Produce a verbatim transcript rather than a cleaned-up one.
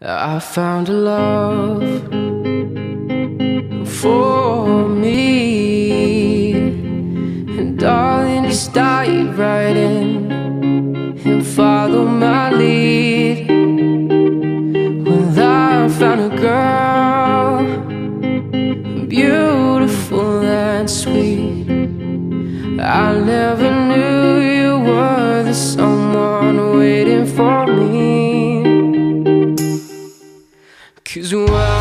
I found a love for me, and darling, just dive right in and follow my lead. Well, I found a girl, beautiful and sweet. I never knew you were the someone waiting for me. 'Cause when